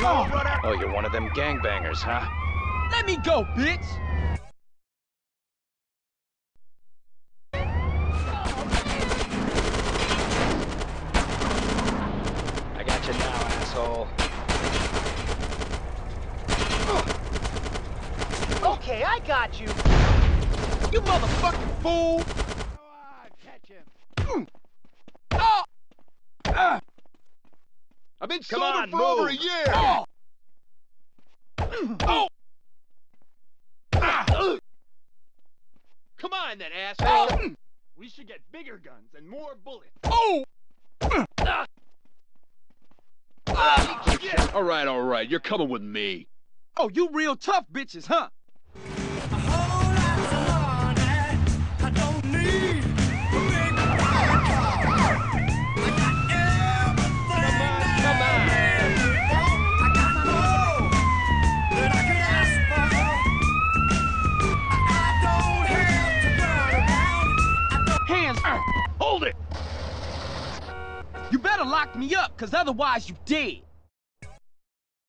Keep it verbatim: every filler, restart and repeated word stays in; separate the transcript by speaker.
Speaker 1: Oh, you're one of them gangbangers, huh?
Speaker 2: Let me go, bitch!
Speaker 1: I got you now, asshole.
Speaker 3: Okay, I got you.
Speaker 2: You motherfucking fool!
Speaker 4: Oh, catch him.
Speaker 2: Oh! Ah!
Speaker 4: I've been
Speaker 1: Come
Speaker 4: sober
Speaker 1: on,
Speaker 4: for over a
Speaker 1: move.
Speaker 4: year.
Speaker 2: Oh! Oh! Ah!
Speaker 4: Come on, then, asshole.
Speaker 2: Oh!
Speaker 4: We should get bigger guns and more bullets.
Speaker 2: Oh!
Speaker 4: Ah.
Speaker 2: Ah!
Speaker 4: Shit. All right, all right. You're coming with me.
Speaker 2: Oh, you real tough bitches, huh? Hands up!
Speaker 4: Hold it.
Speaker 2: You better lock me up, cause otherwise you dead.